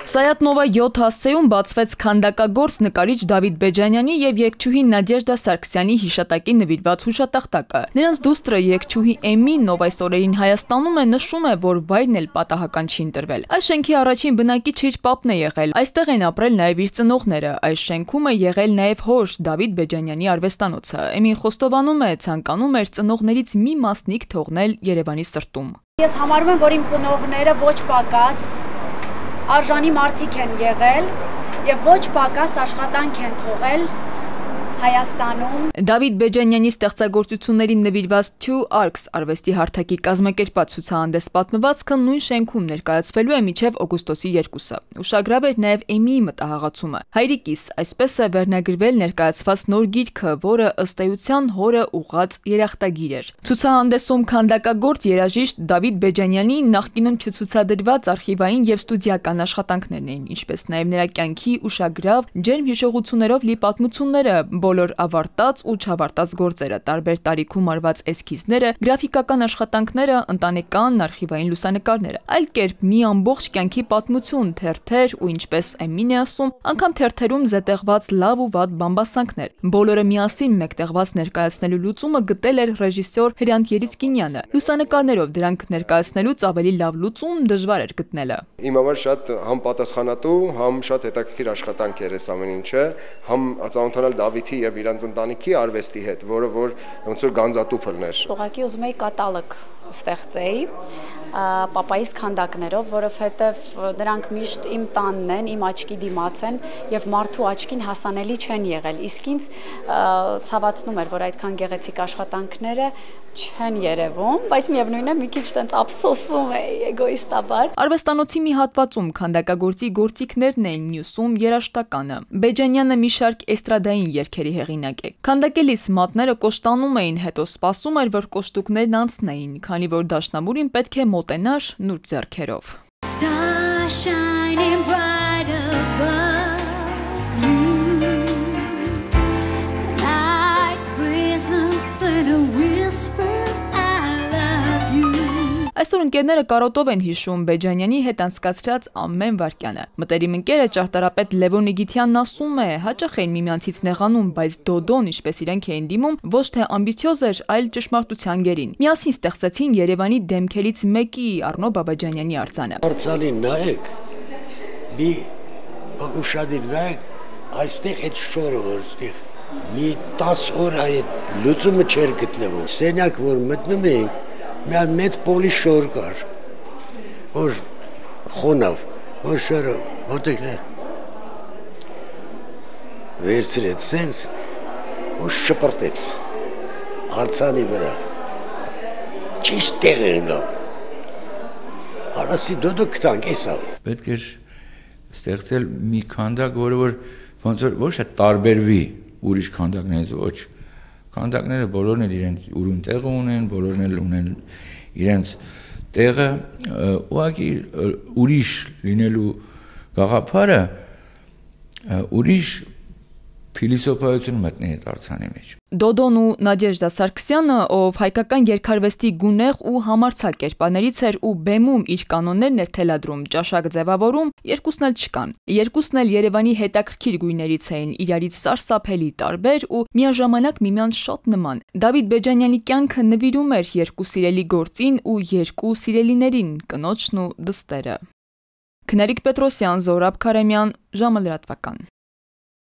Սայաթնովա 7 հասցեում բացվեց քանդակագործ նկարիչ Դավիթ Բեջանյանի եւ երգչուհի Նադեժդա Սարգսյանի հիշատակի նվիրված հուշատախտակը։ Նրանց դուստրը երգչուհի Էմի Նով այս օրերին Հայաստանում է, նշում է, որ վայրն էլ պատահական չի ընտրվել։ Այս շենքի առաջին բնակիչը իր պապն է եղել։ Այստեղ են ապրել նաեւ իր ծնողները։ Այս շենքում է եղել նաեւ հոր Դավիթ Բեջանյանի արվեստանոցը։ Էմին խոստովանում է, ցանկանում էր ծնողներից մի մասնիկ թողնել Երևանի սրտում։ Ես համարում եմ, որ իմ ծնողները ոչ պակաս արժանի մարդիկ են եղել եւ ոչ պակաս աշխատանք են թողել Հայաստանում։ Դավիթ Բեջանյանի ստեղծագործություններին նվիրված Two Arcs արվեստի հարթակի կազմակերպած ցուցահանդես պատմվածքը նույն շենքում ներկայացվելու է մինչև օգոստոսի 2-ը։ Ուշագրավ էր նաև Էմիի մտահաղացումը։ Հայրիկիս, այսպես է վերնագրվել ներկայացված նոր գիրքը, որը ըստ էության հորը ուղղած երախտագիր էր։ Ցուցահանդեսում քանդակագործ երաժիշտ Դավիթ Բեջանյանի նախկինում չցուցադրված արխիվային եւ ստուդիական աշխատանքներն էին, ինչպես նաև նրա կյանքի ուշագրավ ջերմ հիշողություններով լի պատմությունները, բոլոր ավարտած ու չավարտած գործերը, տարբեր տարիքում արված էսքիզները, գրաֆիկական աշխատանքները, ընտանեկան արխիվային լուսանկարները, այլ կերպ մի ամբողջ կյանքի պատմություն, թերթեր ու ինչպես Էմին է ասում, անգամ թերթերում զետեղված լավ ու վատ բամբասանքներ։ Բոլորը միասին մեկտեղված ներկայացնելու լուծումը գտել էր ռեժիսոր Հրանտ Երիսկինյանը։ Լուսանկարներով դրանք ներկայացնելուց ավելի լավ լուծում դժվար էր գտնելը։ Իմ համար շատ համ պատասխանատու, համ շատ հետաքրքիր աշխատանք էր այս ամեն ինչը, համ ծանոթանալ Դավիթի եւ իրանց ընտանիքի արվեստի հետ, որը որ ոնց որ գանձատուփ լներ։ Ուղղակի ուզում էի կատալոգ ստեղծեի պապայիս քանդակներով, որովհետև դրանք միշտ իմ տանն են, իմ աչքի դիմաց են եւ մարդու աչքին հասանելի չեն եղել։ Իսկ ինձ ցավացնում էր, որ այդքան գեղեցիկ աշխատանքները չեն երևում, բայց միևնույն է մի քիչ տենց ափսոսում էի էգոիստաբար։ Արվեստանոցի մի հատվածում քանդակագործի գործիքներն էին, մյուսում երաժշտականը։ Բեջանյանը մի շարք էստրադային երգերի հեղինակ է։ Քանդակելիս մատները կոշտանում էին, հետո սպասում էր, որ կոշտուկներն անցնեին, քանի որ դաշնամուրին պետք է մոտենար նուրբ ձեռքերով։ Այսօր ընկերները կարոտով են հիշում Բեջանյանի հետ անցկացրած ամեն վայրկյանը։ Մտերիմ ընկերը ճարտարապետ Լևոն Նիգիթյանն ասում է, հաճախ էին միմյանցից նեղանում, բայց Դոդոն, ինչպես իրենք էին դիմում, ոչ թե ամբիցիոզ էր, այլ ճշմարտության գերին։ Միասին ստեղծեցին Երևանի դեմքերից մեկի Առնո Բաբաջանյանի արձանը։ Արձանին նայեք, մի ուշադիր նայեք, այստեղ այդ շորը որ ստեղ մի 10 օր այդ լուծումը չէր գտնվում։ Սենյակ որ մտնում էինք, մի մեծ պոլի շոր կար, որ խոնավ, որ շորը ոտեկներ վերցրեց սենց ու շպրտեց արձանի վրա, ճիշտ տեղ էր գա, հարասի դոդո կտանք էսավ։ Պետք էր ստեղծել մի քանդակ, որը որ ոնց որ ոչ է տարբերվի ուրիշ քանդակներից, ոչ քանդակները բոլորն էլ իրենց ուրույն տեղը ունեն, բոլորն էլ ունեն իրենց տեղը, ուղղակի ուրիշ լինելու գաղափարը ուրիշ փիլիսոփայություն մտնի այդ արձանի մեջ։ Դոդոն ու Նադեժդա Սարգսյանը, ով հայկական երգարվեստի գունեղ ու համարձակ կերպարներից էր ու բեմում իր կանոններն էր թելադրում, ճաշակ ձևավորում, երկուսն էլ չկան։ Երկուսն էլ Երևանի հետաքրքիր գույներից էին, իրարից սարսափելի տարբեր ու միաժամանակ միմյանց շատ նման։ Դավիթ Բեջանյանի կյանքը նվիրում էր երկու սիրելի գործին ու երկու սիրելիներին, կնոջն ու դստերը։ Քնարիկ Պետրոսյան, Զորաբ Քարեմյան, ժամը լրատվական։